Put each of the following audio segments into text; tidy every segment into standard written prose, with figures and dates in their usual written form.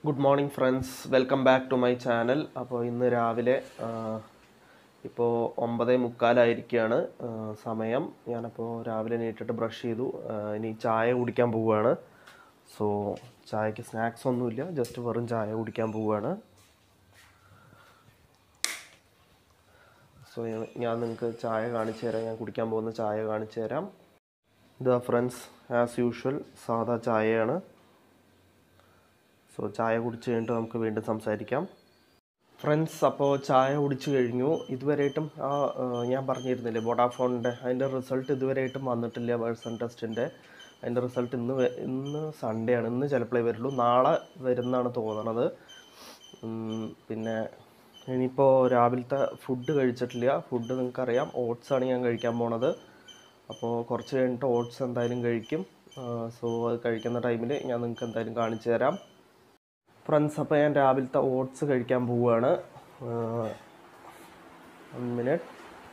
Good morning friends, welcome back to my channel. അപ്പോൾ ഇന്ന് രാവിലെ ഇപ്പോൾ 9:45 സമയം. ഞാനപ്പോൾ രാവിലെ എണീറ്റിട്ട് ബ്രഷ് ചെയ്തു. ഇനി ചായ കുടിക്കാൻ പോവുകയാണ്. സോ ചായക്ക് സ്നാക്സ് ഒന്നുമില്ല, ജസ്റ്റ് വെറും ചായ കുടിക്കാൻ പോവുകയാണ്. സോ ഞാൻ നിങ്ങൾക്ക് ചായ കാണിച്ചു തരാം, ഞാൻ കുടിക്കാൻ പോകുന്ന ചായ കാണിച്ചു തരാം. ഇതാ ഫ്രണ്ട്സ്, ആസ് യൂഷ്വൽ സാധാ ചായയാണ്. സോ ചായ കുടിച്ച് കഴിഞ്ഞിട്ട് നമുക്ക് വീണ്ടും സംസാരിക്കാം. ഫ്രണ്ട്സ്, അപ്പോൾ ചായ കുടിച്ച് കഴിഞ്ഞു. ഇതുവരെയായിട്ടും ഞാൻ പറഞ്ഞിരുന്നില്ലേ വോഡാഫോണിൻ്റെ, അതിൻ്റെ റിസൾട്ട് ഇതുവരെയായിട്ടും വന്നിട്ടില്ല. വേഴ്സൺ ടെസ്റ്റിൻ്റെ അതിൻ്റെ റിസൾട്ട് ഇന്ന് സൺഡേ ആണ്. ഇന്ന് ചിലപ്പോഴേ വരുള്ളൂ, നാളെ വരുന്നതാണ് തോന്നണത്. പിന്നെ ഇനിയിപ്പോൾ രാവിലത്തെ ഫുഡ് കഴിച്ചിട്ടില്ല. ഫുഡ് നിങ്ങൾക്കറിയാം, ഓട്സാണ് ഞാൻ കഴിക്കാൻ പോണത്. അപ്പോൾ കുറച്ച് കഴിഞ്ഞിട്ട് ഓട്സ് എന്തായാലും കഴിക്കും. സോ അത് കഴിക്കുന്ന ടൈമിൽ ഞാൻ നിങ്ങൾക്ക് എന്തായാലും കാണിച്ചു തരാം. ഫ്രണ്ട്സ്, അപ്പോൾ ഞാൻ രാവിലത്തെ ഓട്സ് കഴിക്കാൻ പോവുകയാണ്. 1 മിനിറ്റ്.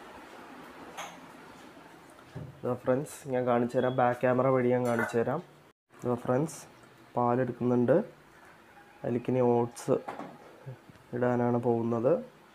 ഫ്രണ്ട്സ്, ഞാൻ കാണിച്ചു തരാം, ബാക്ക് ക്യാമറ വഴി ഞാൻ കാണിച്ചു തരാം. ഫ്രണ്ട്സ്, പാലെടുക്കുന്നുണ്ട്. അതിലേക്കിനി ഓട്സ് ഇടാനാണ് പോകുന്നത്.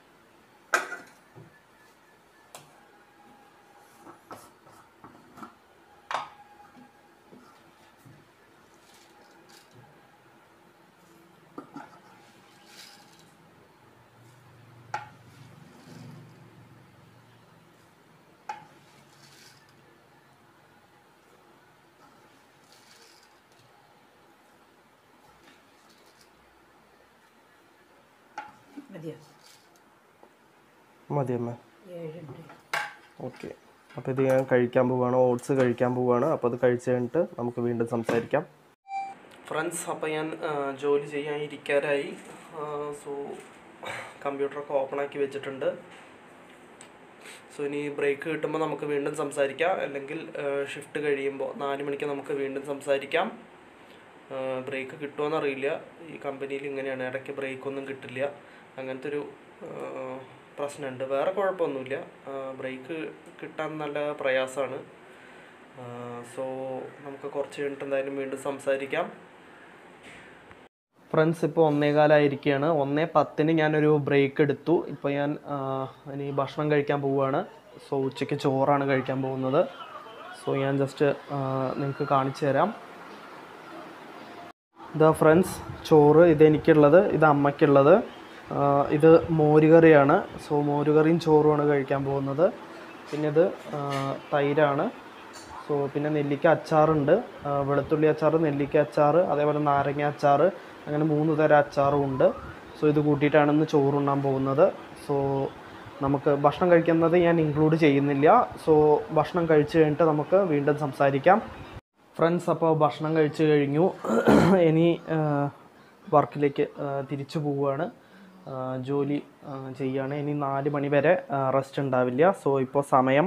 മതിയമ്മ, ഓക്കെ. അപ്പോൾ ഇത് ഞാൻ കഴിക്കാൻ പോവുകയാണ്, ഓട്സ് കഴിക്കാൻ പോവുകയാണ്. അപ്പോൾ അത് കഴിച്ച് കഴിഞ്ഞിട്ട് നമുക്ക് വീണ്ടും സംസാരിക്കാം. ഫ്രണ്ട്സ്, അപ്പോൾ ഞാൻ ജോലി ചെയ്യാൻ ഇരിക്കാറായി. സോ കമ്പ്യൂട്ടറൊക്കെ ഓപ്പണാക്കി വെച്ചിട്ടുണ്ട്. സോ ഇനി ബ്രേക്ക് കിട്ടുമ്പോൾ നമുക്ക് വീണ്ടും സംസാരിക്കാം, അല്ലെങ്കിൽ ഷിഫ്റ്റ് കഴിയുമ്പോൾ 4 മണിക്ക് നമുക്ക് വീണ്ടും സംസാരിക്കാം. ബ്രേക്ക് കിട്ടുമോയെന്നറിയില്ല. ഈ കമ്പനിയിൽ ഇങ്ങനെയാണ്, ഇടയ്ക്ക് ബ്രേക്കൊന്നും കിട്ടില്ല. അങ്ങനത്തെ ഒരു പ്രശ്നമുണ്ട്. വേറെ കുഴപ്പമൊന്നുമില്ല, ബ്രേക്ക് കിട്ടാൻ നല്ല പ്രയാസമാണ്. സോ നമുക്ക് കുറച്ച് കഴിഞ്ഞിട്ട് എന്തായാലും വീണ്ടും സംസാരിക്കാം. ഫ്രണ്ട്സ്, ഇപ്പോൾ 1:15 1:10 ഞാനൊരു ബ്രേക്ക് എടുത്തു. ഇപ്പോൾ ഞാൻ ഇനി ഭക്ഷണം കഴിക്കാൻ പോവുകയാണ്. സോ ഉച്ചയ്ക്ക് ചോറാണ് കഴിക്കാൻ പോകുന്നത്. സോ ഞാൻ ജസ്റ്റ് നിങ്ങൾക്ക് കാണിച്ചു തരാം. ഇതാ ഫ്രണ്ട്സ്, ചോറ് ഇതെനിക്കുള്ളത്, ഇത് അമ്മയ്ക്കുള്ളത്. ഇത് മോരുകറിയാണ്. സോ മോരുകറിയും ചോറുമാണ് കഴിക്കാൻ പോകുന്നത്. പിന്നെ ഇത് തൈരാണ്. സോ പിന്നെ നെല്ലിക്ക അച്ചാറുണ്ട്, വെളുത്തുള്ളി അച്ചാർ, നെല്ലിക്ക അച്ചാർ, അതേപോലെ നാരങ്ങ അച്ചാർ, അങ്ങനെ 3 തരം അച്ചാറും ഉണ്ട്. സോ ഇത് കൂട്ടിയിട്ടാണ് ഇന്ന് ചോറുണ്ണാൻ പോകുന്നത്. സോ നമുക്ക് ഭക്ഷണം കഴിക്കുന്നത് ഞാൻ ഇൻക്ലൂഡ് ചെയ്യുന്നില്ല. സോ ഭക്ഷണം കഴിച്ച് കഴിഞ്ഞിട്ട് നമുക്ക് വീണ്ടും സംസാരിക്കാം. ഫ്രണ്ട്സ്, അപ്പോൾ ഭക്ഷണം കഴിച്ച് കഴിഞ്ഞു. ഇനി വർക്കിലേക്ക് തിരിച്ചു പോവുകയാണ്, ജോലി ചെയ്യുകയാണ്. ഇനി 4 മണി വരെ റെസ്റ്റ് ഉണ്ടാവില്ല. സോ ഇപ്പോൾ സമയം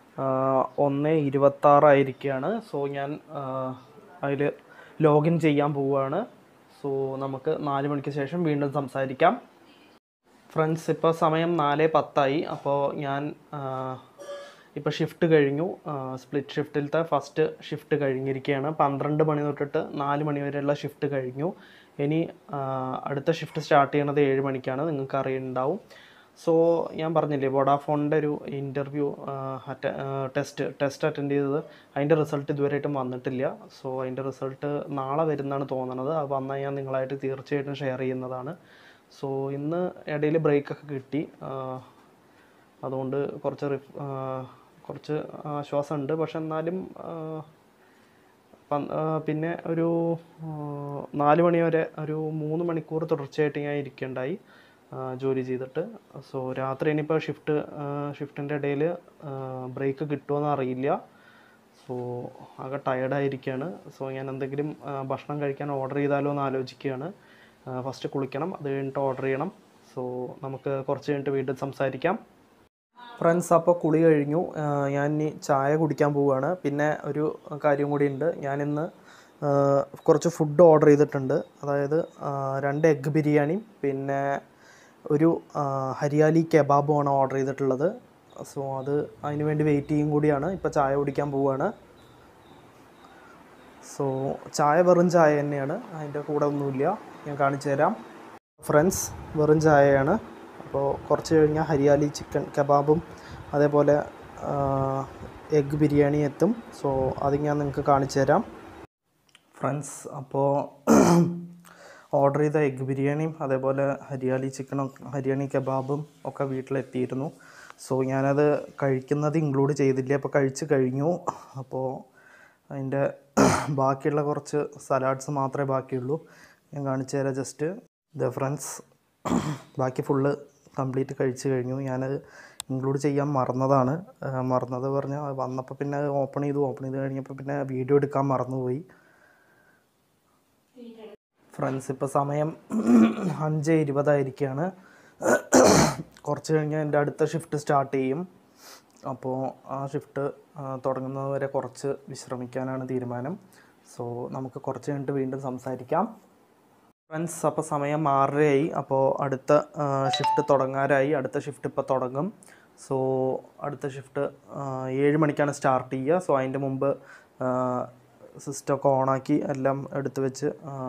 1:26 സോ ഞാൻ അതിൽ ലോഗിൻ ചെയ്യാൻ പോവുകയാണ്. സോ നമുക്ക് 4 മണിക്ക് ശേഷം വീണ്ടും സംസാരിക്കാം. ഫ്രണ്ട്സ്, ഇപ്പോൾ സമയം 4:10. അപ്പോൾ ഞാൻ ഇപ്പോൾ ഷിഫ്റ്റ് കഴിഞ്ഞു. സ്പ്ലിറ്റ് ഷിഫ്റ്റിലത്തെ ഫസ്റ്റ് ഷിഫ്റ്റ് കഴിഞ്ഞിരിക്കുകയാണ്. 12 മണി തൊട്ടിട്ട് 4 മണി വരെയുള്ള ഷിഫ്റ്റ് കഴിഞ്ഞു. ഇനി അടുത്ത ഷിഫ്റ്റ് സ്റ്റാർട്ട് ചെയ്യണത് 7 മണിക്കാണ്, നിങ്ങൾക്ക് അറിയുന്നുണ്ടാവും. സോ ഞാൻ പറഞ്ഞില്ലേ വോഡാഫോണിൻ്റെ ഒരു ഇൻ്റർവ്യൂ ടെസ്റ്റ് അറ്റൻഡ് ചെയ്തത്, അതിൻ്റെ റിസൾട്ട് ഇതുവരെയായിട്ടും വന്നിട്ടില്ല. സോ അതിൻ്റെ റിസൾട്ട് നാളെ വരുന്നതാണ് തോന്നണത്. അത് വന്നാൽ ഞാൻ നിങ്ങളായിട്ട് തീർച്ചയായിട്ടും ഷെയർ ചെയ്യുന്നതാണ്. സോ ഇന്ന് ഇടയിൽ ബ്രേക്കൊക്കെ കിട്ടി, അതുകൊണ്ട് കുറച്ച് ആശ്വാസമുണ്ട്. പക്ഷെ എന്നാലും പിന്നെ ഒരു 4 മണി വരെ ഒരു 3 മണിക്കൂർ തുടർച്ചയായിട്ട് ഞാൻ ഇരിക്കേണ്ടായി ജോലി ചെയ്തിട്ട്. സോ രാത്രി ഇനിയിപ്പോൾ ഷിഫ്റ്റിൻ്റെ ഇടയിൽ ബ്രേക്ക് കിട്ടുമോയെന്ന് അറിയില്ല. സോ ആകെ ടയേർഡായിരിക്കുകയാണ്. സോ ഞാൻ എന്തെങ്കിലും ഭക്ഷണം കഴിക്കാൻ ഓർഡർ ചെയ്താലോ എന്ന് ആലോചിക്കുകയാണ്. ഫസ്റ്റ് കുളിക്കണം, അത് കഴിഞ്ഞിട്ട് ഓർഡർ ചെയ്യണം. സോ നമുക്ക് കുറച്ച് കഴിഞ്ഞിട്ട് വീണ്ടും സംസാരിക്കാം. ഫ്രണ്ട്സ്, അപ്പോൾ കുളി കഴിഞ്ഞു. ഞാൻ ഇനി ചായ കുടിക്കാൻ പോവുകയാണ്. പിന്നെ ഒരു കാര്യം കൂടി ഉണ്ട്, ഞാനിന്ന് കുറച്ച് ഫുഡ് ഓർഡർ ചെയ്തിട്ടുണ്ട്. അതായത് 2 എഗ്ഗ് ബിരിയാണിയും പിന്നെ ഒരു ഹരിയാലി കെബാബുമാണ് ഓർഡർ ചെയ്തിട്ടുള്ളത്. സോ അതിന് വേണ്ടി വെയിറ്റ് ചെയ്യും കൂടിയാണ്. ഇപ്പോൾ ചായ കുടിക്കാൻ പോവുകയാണ്. സോ ചായ വെറും ചായ തന്നെയാണ്, അതിൻ്റെ കൂടെ ഒന്നുമില്ല. ഞാൻ കാണിച്ചു തരാം ഫ്രണ്ട്സ്. വെറും ചായയാണ്. അപ്പോൾ കുറച്ച് കഴിഞ്ഞാൽ ഹരിയാലി ചിക്കൻ കബാബും അതേപോലെ എഗ്ഗ് ബിരിയാണി എത്തും. സോ അത് ഞാൻ നിങ്ങൾക്ക് കാണിച്ചു തരാം ഫ്രണ്ട്സ്. അപ്പോൾ ഓർഡർ ചെയ്ത എഗ്ഗ് ബിരിയാണിയും അതേപോലെ ഹരിയാലി ചിക്കനും ഹരിയാലി കബാബും ഒക്കെ വീട്ടിലെത്തിയിരുന്നു. സോ ഞാനത് കഴിക്കുന്നത് ഇൻക്ലൂഡ് ചെയ്തില്ല, അപ്പോൾ കഴിച്ച് കഴിഞ്ഞു. അപ്പോൾ അതിൻ്റെ ബാക്കിയുള്ള കുറച്ച് സലാഡ്സ് മാത്രമേ ബാക്കിയുള്ളൂ. ഞാൻ കാണിച്ചു തരാം ജസ്റ്റ്. ഇത് ഫ്രണ്ട്സ്, ബാക്കി ഫുള്ള് കംപ്ലീറ്റ് കഴിച്ച് കഴിഞ്ഞു. ഞാനത് ഇൻക്ലൂഡ് ചെയ്യാൻ മറന്നത് പറഞ്ഞാൽ വന്നപ്പോൾ പിന്നെ ഓപ്പൺ ചെയ്ത് കഴിഞ്ഞപ്പോൾ പിന്നെ വീഡിയോ എടുക്കാൻ മറന്നുപോയി ഫ്രണ്ട്സ്. ഇപ്പോൾ സമയം 5:20 കുറച്ച് കഴിഞ്ഞാൽ എൻ്റെ അടുത്ത ഷിഫ്റ്റ് സ്റ്റാർട്ട് ചെയ്യും. അപ്പോൾ ആ ഷിഫ്റ്റ് തുടങ്ങുന്നത് വരെ കുറച്ച് വിശ്രമിക്കാനാണ് തീരുമാനം. സോ നമുക്ക് കുറച്ച് കഴിഞ്ഞിട്ട് വീണ്ടും സംസാരിക്കാം ഫ്രണ്ട്സ്. അപ്പോൾ സമയം 6:30. അപ്പോൾ അടുത്ത ഷിഫ്റ്റ് തുടങ്ങാറായി. അടുത്ത ഷിഫ്റ്റ് ഇപ്പോൾ തുടങ്ങും. സോ അടുത്ത ഷിഫ്റ്റ് 7 മണിക്കാണ് സ്റ്റാർട്ട് ചെയ്യുക. സോ അതിൻ്റെ മുമ്പ് സിസ്റ്റമൊക്കെ ഓണാക്കി എല്ലാം എടുത്ത് വെച്ച്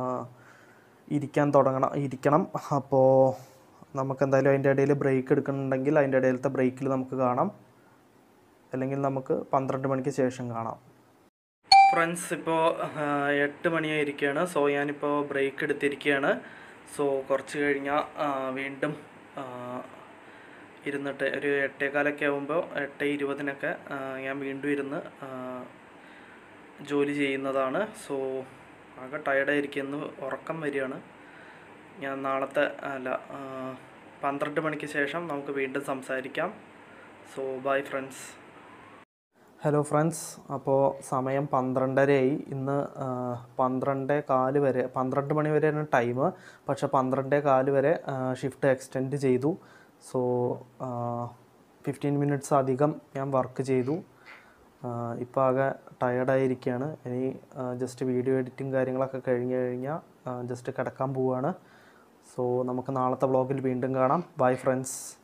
ഇരിക്കണം. അപ്പോൾ നമുക്ക് എന്തായാലും അതിൻ്റെ ഇടയിൽ ബ്രേക്ക് എടുക്കുന്നുണ്ടെങ്കിൽ അതിൻ്റെ ഇടയിലത്തെ ബ്രേക്കിൽ നമുക്ക് കാണാം, അല്ലെങ്കിൽ നമുക്ക് 12 മണിക്ക് ശേഷം കാണാം ഫ്രണ്ട്സ്. ഇപ്പോൾ 8 മണിയായിരിക്കുകയാണ്. സോ ഞാനിപ്പോൾ ബ്രേക്ക് എടുത്തിരിക്കുകയാണ്. സോ കുറച്ച് കഴിഞ്ഞാൽ വീണ്ടും ഇരുന്നിട്ട് ഒരു 8:15 ആകുമ്പോൾ 8:20 ഞാൻ വീണ്ടും ഇരുന്ന് ജോലി ചെയ്യുന്നതാണ്. സോ ആകെ ടയർഡായിരിക്കുന്നു, ഉറക്കം വരികയാണ്. ഞാൻ 12 മണിക്ക് ശേഷം നമുക്ക് വീണ്ടും സംസാരിക്കാം. So bye friends. Hello friends. അപ്പോൾ സമയം 12:30. ഇന്ന് 12:15 വരെ, 12 മണി വരെയാണ് ടൈം. പക്ഷേ 12:15 വരെ ഷിഫ്റ്റ് എക്സ്റ്റെൻഡ് ചെയ്തു. സോ 15 മിനിറ്റ്സ് അധികം ഞാൻ വർക്ക് ചെയ്തു. ഇപ്പോൾ ആകെ ടയർഡായിരിക്കുകയാണ്. ഇനി ജസ്റ്റ് വീഡിയോ എഡിറ്റിംഗ് കാര്യങ്ങളൊക്കെ കഴിഞ്ഞാൽ ജസ്റ്റ് കിടക്കാൻ പോവുകയാണ്. സോ നമുക്ക് നാളത്തെ വ്ളോഗിൽ വീണ്ടും കാണാം. Bye friends.